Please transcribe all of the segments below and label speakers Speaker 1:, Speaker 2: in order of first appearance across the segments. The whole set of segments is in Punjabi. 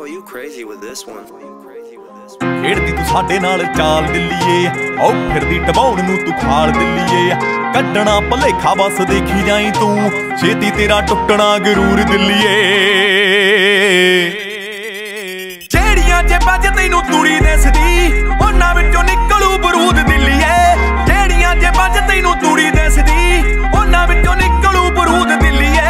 Speaker 1: Boy, you crazy with this one.
Speaker 2: ਖੇਡਦੀ ਤੂੰ ਸਾਡੇ ਨਾਲ ਚਾਲ ਦਿੱਲੀਏ, ਓ ਫਿਰਦੀ ਟਬਾਉਣ ਨੂੰ ਤੂੰ ਖਾਲ ਦਿੱਲੀਏ। ਕੱਢਣਾ ਭਲੇਖਾ ਬਸ ਦੇਖੀ ਜਾਈ ਤੂੰ, ਛੇਤੀ ਤੇਰਾ ਟੁੱਟਣਾ ਗਰੂਰ ਦਿੱਲੀਏ। ਜਿਹੜੀਆਂ ਜੇਬਾਂ 'ਚ ਤੈਨੂੰ ਤੂੜੀ ਦਿਸਦੀ, ਉਹਨਾਂ ਵਿੱਚੋਂ ਨਿਕਲੂ ਬਰੂਦ ਦਿੱਲੀਏ। ਜਿਹੜੀਆਂ ਜੇਬਾਂ 'ਚ ਤੈਨੂੰ ਤੂੜੀ ਦਿਸਦੀ, ਉਹਨਾਂ ਵਿੱਚੋਂ ਨਿਕਲੂ ਬਰੂਦ ਦਿੱਲੀਏ।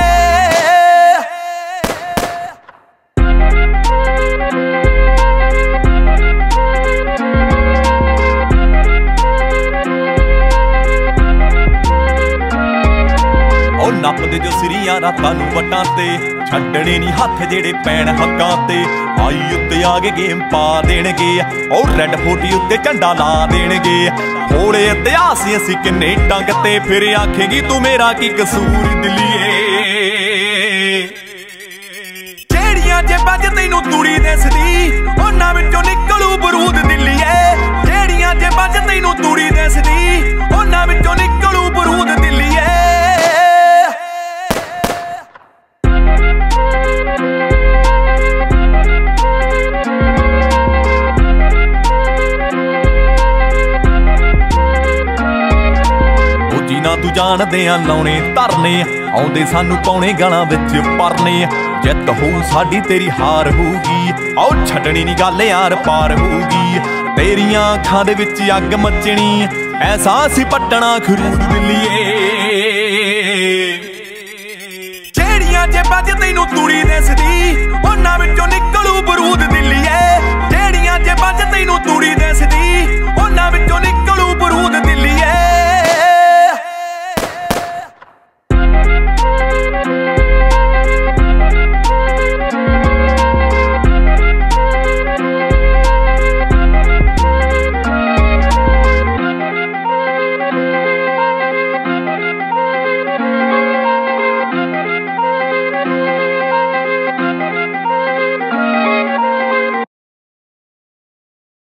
Speaker 2: ਨੱਪਦੇ ਜੋ ਸਿਰੀਆਂ ਰਾਤਾਂ ਨੂੰ ਵਟਾਂ ਤੇ, ਛੱਡਣੇ ਨਹੀਂ ਹੱਥ ਜਿਹੜੇ ਪੈਣ ਹੱਕਾਂ ਤੇ। ਆਈ ਉੱਤੇ ਆ ਕੇ ਗੇਮ ਪਾ ਦੇਣਗੇ, ਉਹ ਰੈੱਡ ਫੋਟੀ ਉੱਤੇ ਝੰਡਾ ਲਾ ਦੇਣਗੇ। ਹੋਲੇ ਇਤਿਹਾਸ ਅਸੀਂ ਕਿੰਨੇ ਟੰਗ ਤੇ, ਫਿਰ ਆਖੇਗੀ ਤੂੰ ਮੇਰਾ ਕੀ ਕਸੂਰ ਦਿੱਲੀਏ। ਜਿਹੜੀਆਂ ਜੇਬਾਂ 'ਚ ਤੈਨੂੰ ਤੂੜੀ ਦਿਸਦੀ, ਉਹਨਾਂ ਵਿੱਚੋਂ ਨਿਕਲੂ ਬਰੂਦ ਦਿੱਲੀਏ। ਜਿਹੜੀਆਂ ਜੇਬਾਂ 'ਚ ਤੈਨੂੰ ਤੂੜੀ ਦਿਸਦੀ, ਉਹਨਾਂ ਵਿੱਚੋਂ ਨਿਕਲੂ ਬਰੂਦ ਦਿੱਲੀਏ। ਨਾ ਤੂੰ ਜਾਣਦੇ ਆ ਲਾਉਣੇ ਧਰਨੇ, ਆਉਂਦੇ ਸਾਨੂੰ ਪਾਉਣੇ ਗਾਲਾਂ ਵਿੱਚ ਪਰਨੇ। ਜਿੱਤ ਹੋਊ ਸਾਡੀ ਤੇਰੀ ਹਾਰ ਹੋਊਗੀ, ਆਓ ਛੱਡਣੀ ਨੀ ਗੱਲ ਯਾਰ ਪਾਰ ਹੋਊਗੀ। ਤੇਰੀਆਂ ਅੱਖਾਂ ਦੇ ਵਿੱਚ ਅੱਗ ਮੱਚਣੀ, ਐਸਾ ਅਸੀਂ ਪੱਟਣਾ ਖਰੂਦ ਦਿੱਲੀਏ। ਜਿਹੜੀਆਂ ਜੇਬਾਂ 'ਚ ਤੈਨੂੰ ਤੂੜੀ ਦਿਸਦੀ, ਉਹਨਾਂ ਵਿੱਚੋਂ ਨਿਕਲੂ ਬਰੂਦ ਦਿੱਲੀਏ। ਜਿਹੜੀਆਂ ਜੇਬਾਂ 'ਚ ਤੈਨੂੰ ਤੂੜੀ ਦਿਸਦੀ, ਉਹਨਾਂ ਵਿੱਚੋਂ